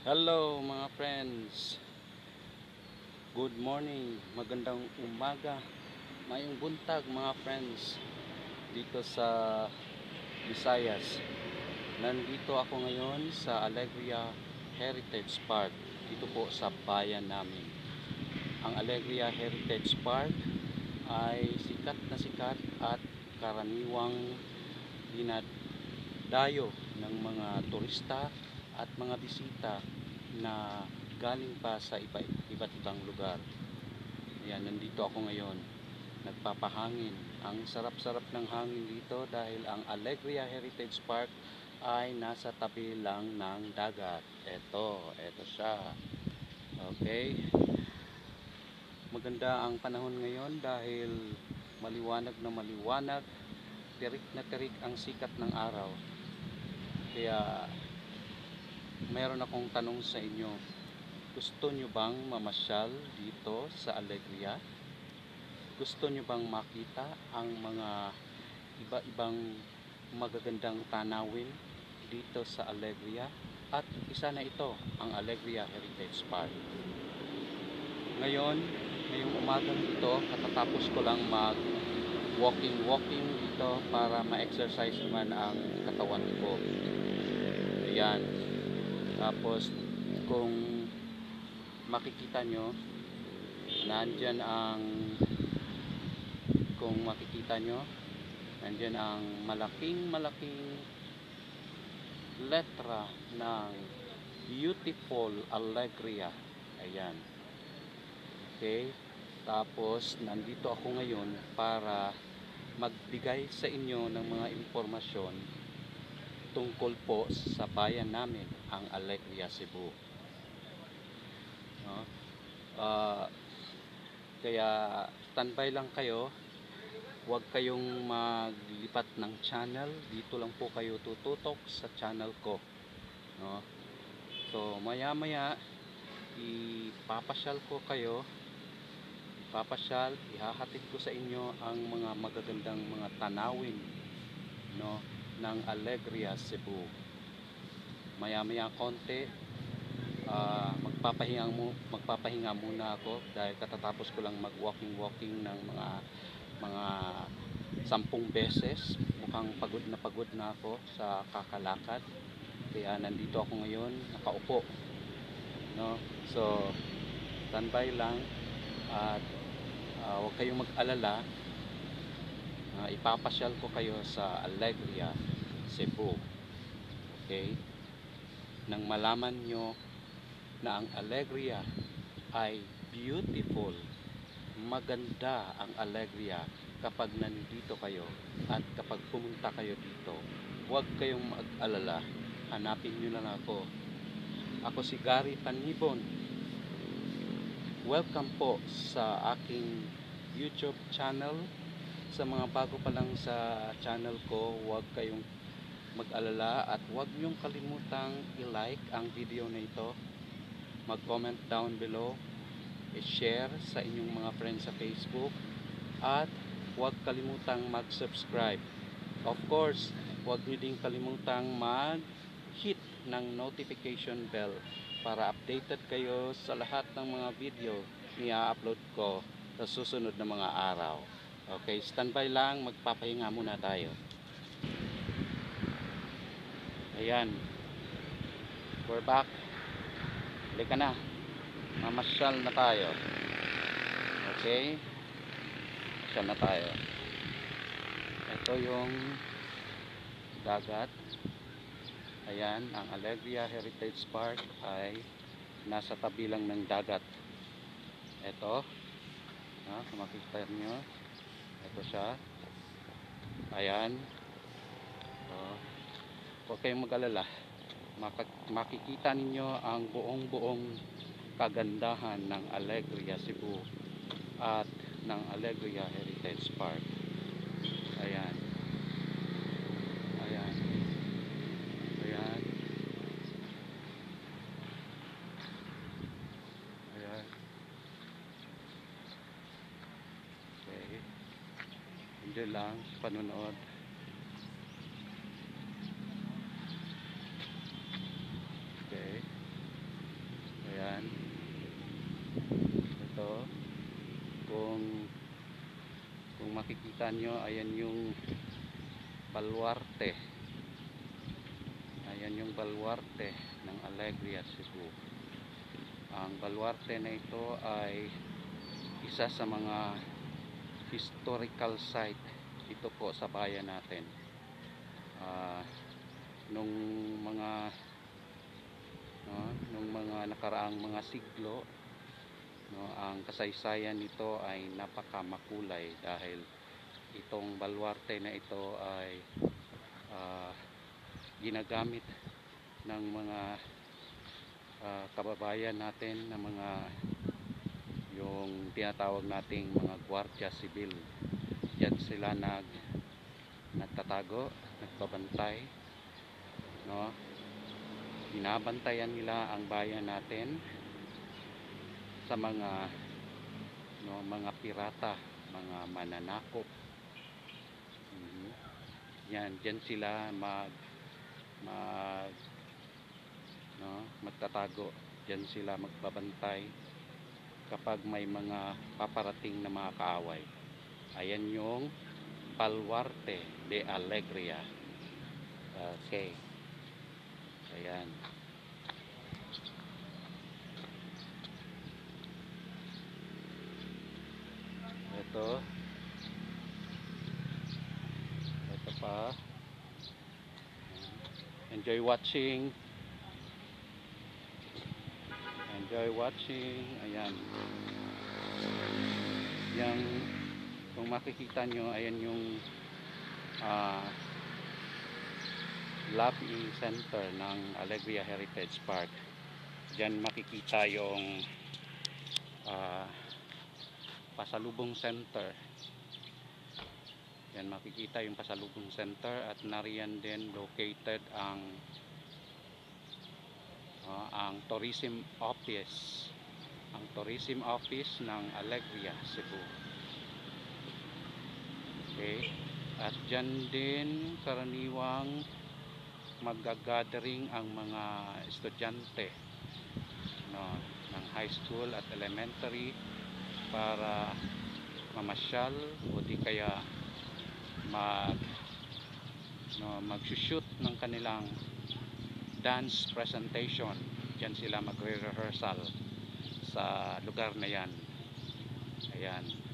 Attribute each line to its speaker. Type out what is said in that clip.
Speaker 1: Hello mga friends, good morning, magandang umaga, mayong buntag mga friends dito sa Visayas. Nandito ako ngayon sa Alegria Heritage Park, dito po sa bayan namin. Ang Alegria Heritage Park ay sikat na sikat at karaniwang dinadayo ng mga turista at mga bisita na galing pa sa iba't ibang lugar. Ayan, nandito ako ngayon. Nagpapahangin. Ang sarap-sarap ng hangin dito dahil ang Alegria Heritage Park ay nasa tabi lang ng dagat. Ito siya. Okay. Maganda ang panahon ngayon dahil maliwanag na maliwanag, tirik na tirik ang sikat ng araw. Kaya meron akong tanong sa inyo. Gusto nyo bang mamasyal dito sa Alegria? Gusto nyo bang makita ang mga iba-ibang magagandang tanawin dito sa Alegria? At isa na ito, ang Alegria Heritage Park. Ngayong umagang ito, katatapos ko lang mag walking dito para ma-exercise naman ang katawan ko. Ayan. Tapos kung makikita nyo, nandyan ang malaking letra ng Beautiful Alegria. Ayan. Okay. Tapos nandito ako ngayon para magbigay sa inyo ng mga impormasyon tungkol po sa bayan namin, ang Alegria, Cebu. No? Kaya standby lang kayo, huwag kayong maglipat ng channel, dito lang po kayo tututok sa channel ko. No? So maya maya ihahatid ko sa inyo ang mga magagandang mga tanawin, no, ng Alegria, Cebu. Maya maya konti, magpapahinga muna ako dahil katatapos ko lang mag walking ng mga 10 beses. Mukhang pagod na ako sa kakalakad, kaya nandito ako ngayon nakaupo, no. So standby lang at huwag kayong mag-alala, ipapasyal ko kayo sa Alegria, Cebu. Okay, nang malaman nyo na ang Alegria ay beautiful, maganda ang Alegria kapag nandito kayo at kapag pumunta kayo dito, huwag kayong mag-alala, hanapin nyo lang ako. Ako si Gary Panibon. Welcome po sa aking YouTube channel. Sa mga bago pa lang sa channel ko, huwag kayong mag-alala at huwag niyong kalimutang i-like ang video na ito, mag-comment down below, i-share sa inyong mga friends sa Facebook, at huwag kalimutang mag-subscribe. Of course, huwag niyo din kalimutang mag-hit ng notification bell para updated kayo sa lahat ng mga video na i-upload ko sa susunod na mga araw. Okay, standby lang, magpapahinga muna tayo. Ayan, we're back. Halika na, mamasyal na tayo. Okay, mamasyal na tayo. Ito yung dagat. Ayan, ang Alegria Heritage Park ay nasa tabi lang ng dagat. Ito, kung makikita nyo, ito siya. Ayan. Huwag kayong mag-alala, makikita ninyo ang buong kagandahan ng Alegria, Cebu at ng Alegria Heritage Park. Ayan. Ayan. Ayan. Ayan. Okay. Hindi lang panonood. Okay. Ayan. Ito. Kung makikita nyo, ayan yung baluarte. Ayan yung baluarte ng Alegria, Cebu. Ang baluarte na ito ay isa sa mga historical site dito po sa bayan natin. Nung mga nakaraang mga siglo, ang kasaysayan nito ay napakamakulay dahil itong baluarte na ito ay ginagamit ng mga kababayan natin na mga yung tinatawag nating mga gwardiya sibil. Diyan sila nagtatago, nagbabantay, no? Binabantayan nila ang bayan natin sa mga mga pirata, mga mananakop. Yan, diyan sila magtatago. Diyan sila magbabantay kapag may mga paparating na mga kaaway. Ayan yung Baluarte de Alegria. Okay. Ayan. Ito pa. Enjoy watching. Ayan. Yang kung makikita nyo, ayan yung lobby center ng Alegria Heritage Park. Diyan makikita yung pasalubong center. Yan, makikita yung pasalubong center at nariyan din located ang tourism office. Ang tourism office ng Alegria, Cebu. Okay. At dyan din karaniwang mag-gathering ang mga estudyante ng high school at elementary para mamasyal o di kaya mag-shoot ng kanilang dance presentation. Diyan sila magre-rehearsal sa lugar na yan. Ayan.